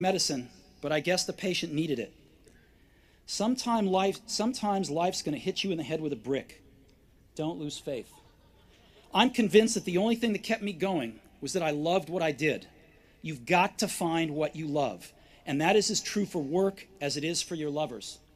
medicine, but I guess the patient needed it. Sometimes life's going to hit you in the head with a brick. Don't lose faith. I'm convinced that the only thing that kept me going was that I loved what I did. You've got to find what you love. And that is as true for work as it is for your lovers.